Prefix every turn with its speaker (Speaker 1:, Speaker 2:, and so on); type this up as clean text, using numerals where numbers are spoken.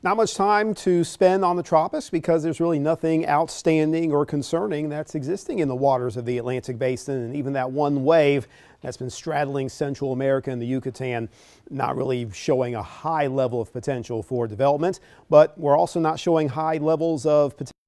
Speaker 1: Not much time to spend on the tropics because there's really nothing outstanding or concerning that's existing in the waters of the Atlantic Basin, and even that one wave that's been straddling Central America and the Yucatan, not really showing a high level of potential for development. But we're also not showing high levels of potential